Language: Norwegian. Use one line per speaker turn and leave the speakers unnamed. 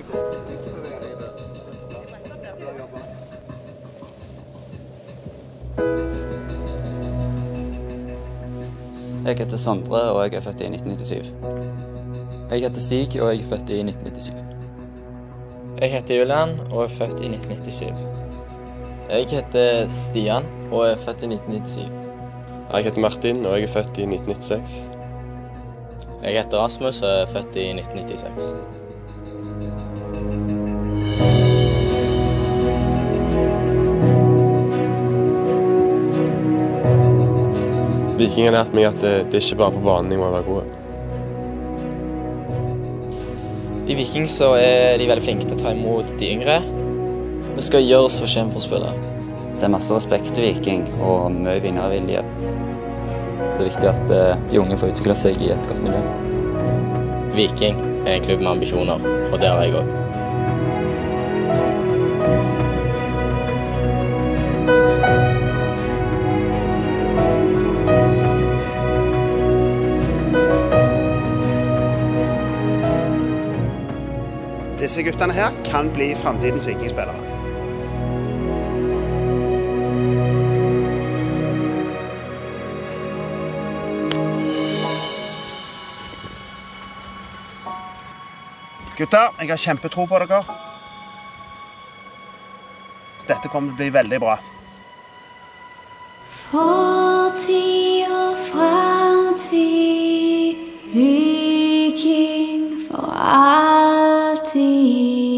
Jeg heter Sondre, og jeg er født i 1997.
Jeg heter Stig, og jeg er født i 1997.
Jeg heter Julian, og er født i 1997.
Jeg heter Stian, og er født i 1997.
Jeg heter Martin, og jeg er født i 1996.
Jeg heter Rasmus, og er født i 1996.
Viking har lært meg at det ikke bare på banen jeg må være god.
I Viking så er de veldig flinke til å ta imot de yngre.
Vi skal gjøre oss fortjent for spillere.
Det er masse respekt til Viking, og mye vinnervilje.
Det er viktig at de unge får utvikle seg i et godt miljø.
Viking er en klubb med ambisjoner, og det har jeg også.
Disse guttene her kan bli fremtidens vikingspillere. Gutter, jeg har kjempetro på dere. Dette kommer til å bli veldig bra.
Fortid og fremtid, Viking for alltid.